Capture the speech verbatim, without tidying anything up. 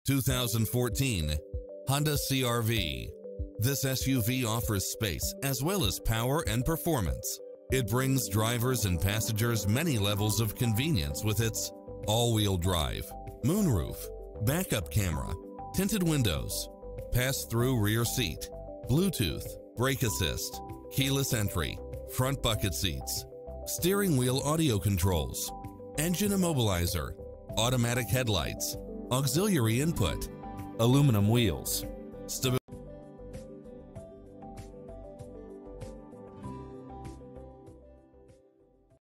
two thousand fourteen Honda C R V. This S U V offers space as well as power and performance. It brings drivers and passengers many levels of convenience with its all-wheel drive, moonroof, backup camera, tinted windows, pass-through rear seat, Bluetooth, brake assist, keyless entry, front bucket seats, steering wheel audio controls, engine immobilizer, automatic headlights, auxiliary input, aluminum wheels, stability